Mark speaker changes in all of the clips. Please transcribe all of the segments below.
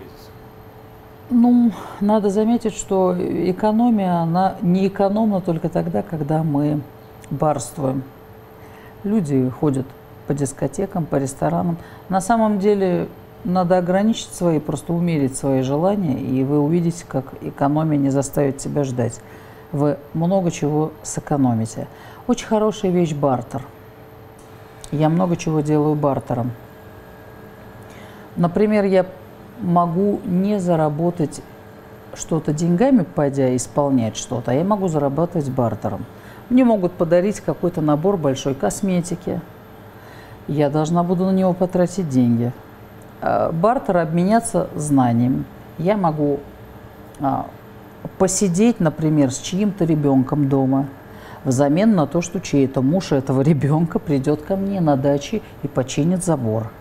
Speaker 1: Ну, надо заметить, что экономия, она не экономна только тогда, когда мы барствуем. Люди ходят по дискотекам, по ресторанам. На самом деле надо ограничить свои, просто умерить свои желания, и вы увидите, как экономия не заставит себя ждать. Вы много чего сэкономите. Очень хорошая вещь — бартер. Я много чего делаю бартером. Например, я могу не заработать что-то деньгами, пойдя исполнять что-то, а я могу зарабатывать бартером. Мне могут подарить какой-то набор большой косметики. Я должна буду на него потратить деньги. Бартер — обменяться знаниями. Я могу посидеть, например, с чьим-то ребенком дома, взамен на то, что чей-то муж этого ребенка придет ко мне на даче и починит забор.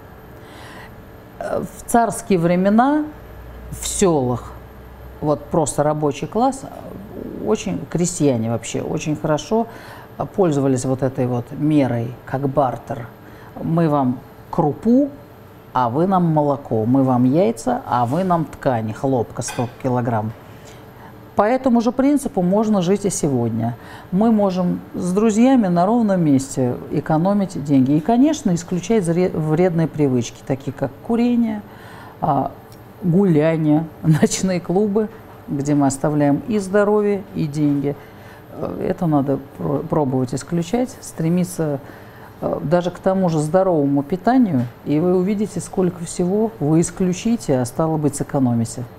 Speaker 1: В царские времена в селах, вот просто рабочий класс, очень, крестьяне вообще очень хорошо пользовались вот этой вот мерой, как бартер. Мы вам крупу, а вы нам молоко, мы вам яйца, а вы нам ткани, хлопка 100 килограмм. По этому же принципу можно жить и сегодня. Мы можем с друзьями на ровном месте экономить деньги. И, конечно, исключать вредные привычки, такие как курение, гуляние, ночные клубы, где мы оставляем и здоровье, и деньги. Это надо пробовать исключать, стремиться даже к тому же здоровому питанию, и вы увидите, сколько всего вы исключите, а стало быть, сэкономите.